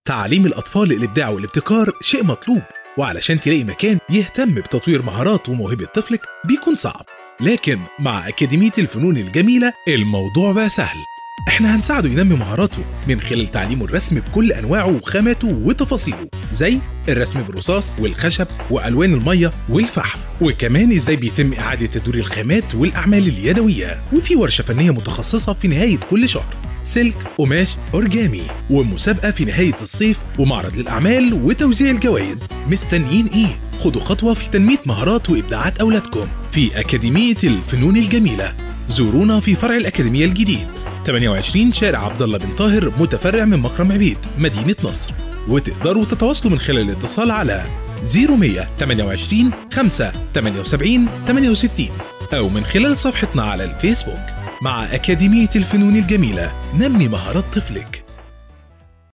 تعليم الأطفال الإبداع والابتكار شيء مطلوب، وعلشان تلاقي مكان يهتم بتطوير مهارات وموهبة طفلك بيكون صعب، لكن مع أكاديمية الفنون الجميلة الموضوع بقى سهل. احنا هنساعده ينمي مهاراته من خلال تعليمه الرسم بكل أنواعه وخاماته وتفاصيله، زي الرسم بالرصاص والخشب وألوان المية والفحم، وكمان ازاي بيتم إعادة تدوير الخامات والأعمال اليدوية، وفي ورشة فنية متخصصة في نهاية كل شهر، سلك، قماش، أورجامي، ومسابقة في نهاية الصيف، ومعرض للأعمال وتوزيع الجوائز. مستنيين إيه؟ خدوا خطوة في تنمية مهارات وإبداعات أولادكم في أكاديمية الفنون الجميلة. زورونا في فرع الأكاديمية الجديد 28 شارع عبد الله بن طاهر، متفرع من مكرم عبيد، مدينة نصر. وتقدروا تتواصلوا من خلال الاتصال على 0128 5 78 68 أو من خلال صفحتنا على الفيسبوك. مع أكاديمية الفنون الجميلة، نمي مهارات طفلك.